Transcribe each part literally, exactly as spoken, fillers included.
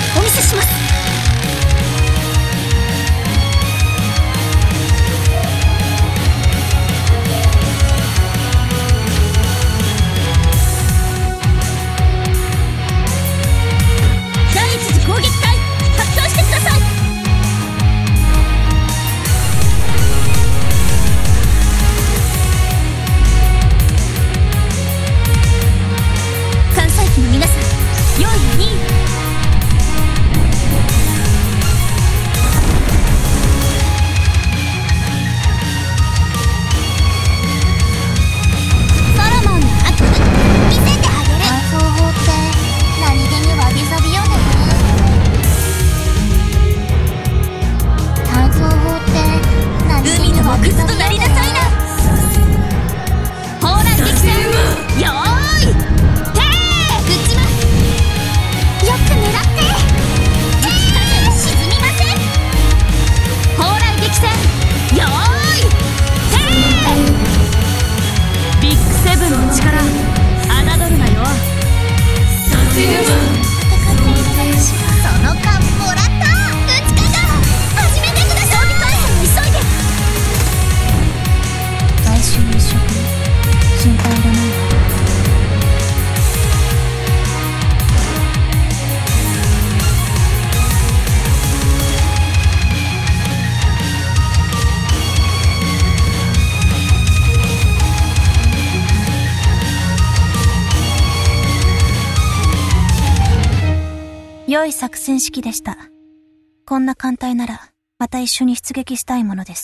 お見せします。第一次攻撃隊発表してください。関西機の皆さん、よいに良い作戦式でした。こんな艦隊なら、また一緒に出撃したいものです。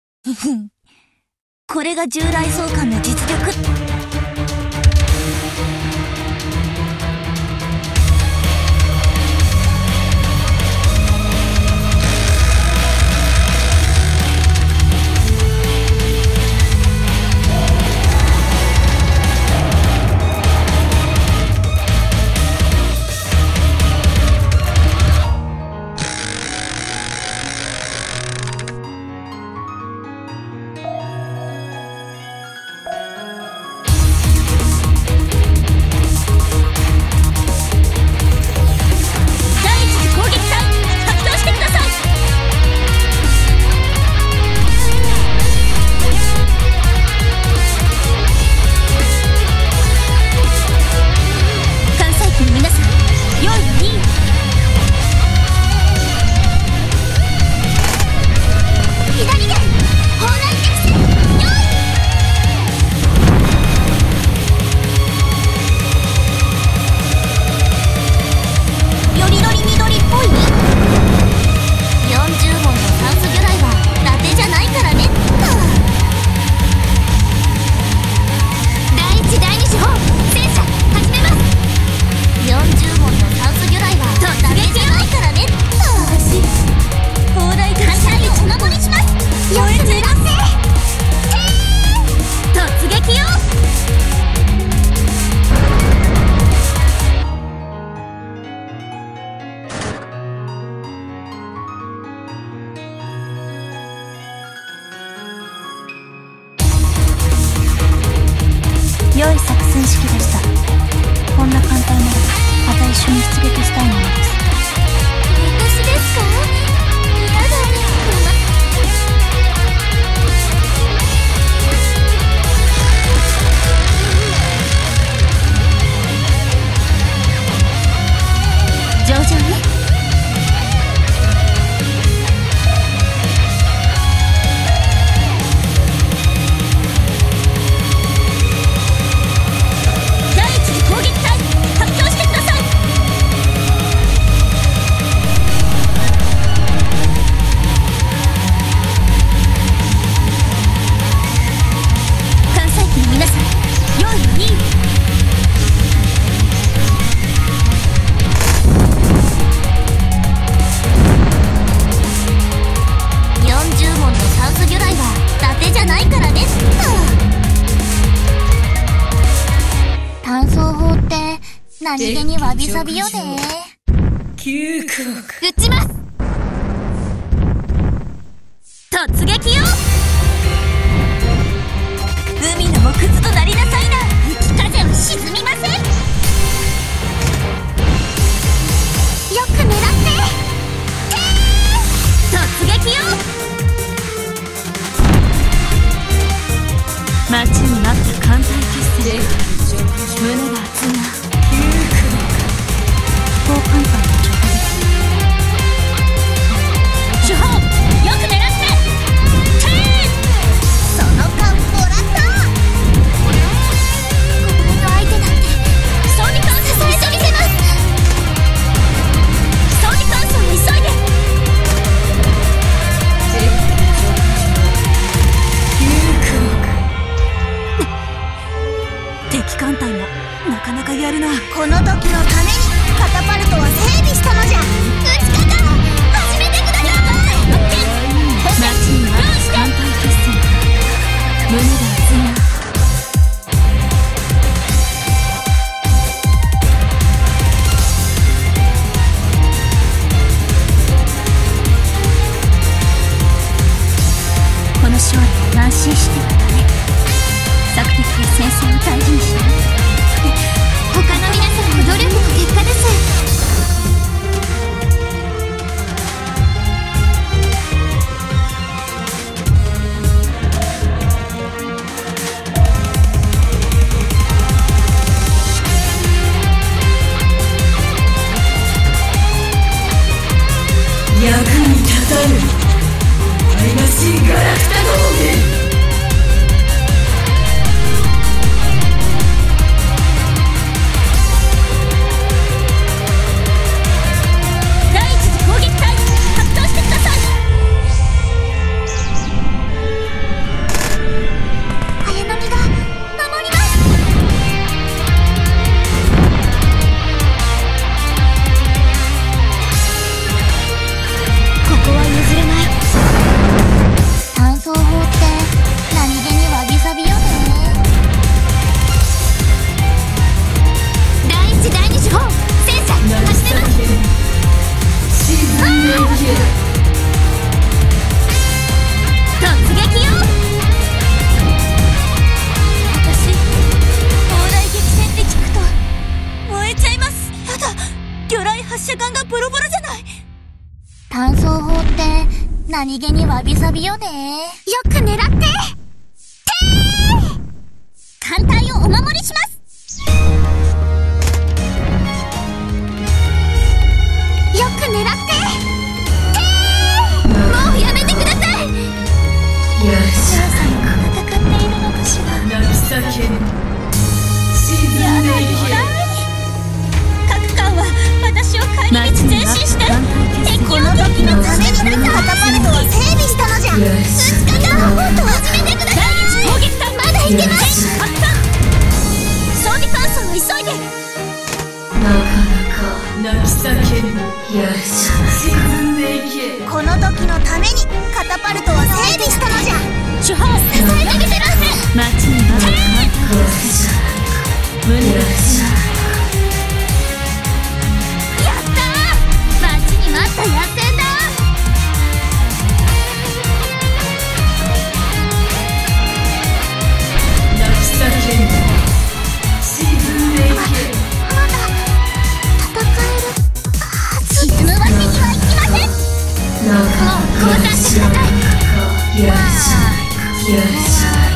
これが従来総監の実力。良い作戦式でした。こんな艦隊ならまた一緒に出撃したいものです。 私ですか？やだ、 上々ね。何気にわびさびよね。 急国撃ちます。突撃よ。海の藻くずとなりなさいな。吹き風は沈みません。よくね安心してはダメ。索敵で戦線を大事にしない。 他の皆さんの努力の結果です。 役に立たぬ愛らしいガラクタの目。 第一次攻撃隊発動してください。 綾波が守ります。 ここは譲れない。 単装法って何気にわびさびよね。第一第二次法戦車始めます。 沈んでいけ。 突撃よ。私砲台激戦って聞くと燃えちゃいます。やだ、魚雷発射管がボロボロじゃない。 単装法って何気にわびさびよね。よく狙っててー。艦隊をお守りします。よく狙っててー。もうやめてください。 よっしゃ、 戦っているのかしら。 泣き叫ぶ。沈んでいけ。 各艦は私を帰り道前進して敵をこの時のためにカタパルトを整備したのじゃ。 よし、 二日間もっと始めてください。 第一攻撃隊まだいけます。 発艦。装備換装を急いで。 なかなか泣き叫ぶ。よっしゃ、沈んでいけ。 この時のためにカタパルトを整備したのじゃ。 主砲支えてあげてな。街にまだこうしゃ胸がよっしゃ。 やったー。待ちに待った野戦だ。 泣き叫ぶ。沈んでいけ。 まだ戦えるはず。沈むわけにはいきません。 なかなかもう降参してください。 よっしゃ、よっしゃ。